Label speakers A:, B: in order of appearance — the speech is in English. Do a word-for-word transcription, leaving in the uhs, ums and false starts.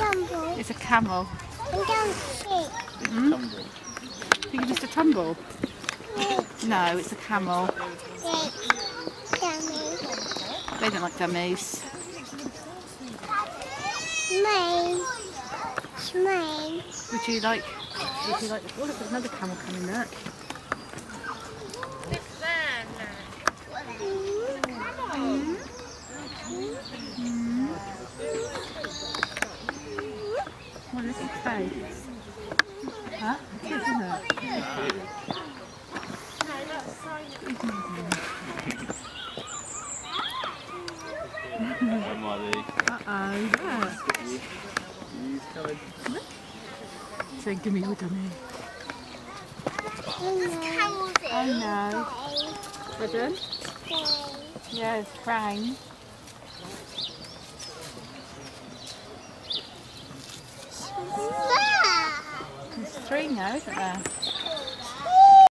A: tumble.
B: It's a camel.
A: I'm going to see.
B: Mm? Think it's just a tumble? No, it's a camel.
A: Dummy.
B: They don't like dummies.
A: Mine. It's mine.
B: Would you like? Would you like? Oh, look, there's another camel coming. Look. Mm. Mm. What a little face. Huh? It is, isn't it? Uh-oh, look. So give me your dummy. I know. Pardon? Yeah, it's crying. There's three now, isn't there?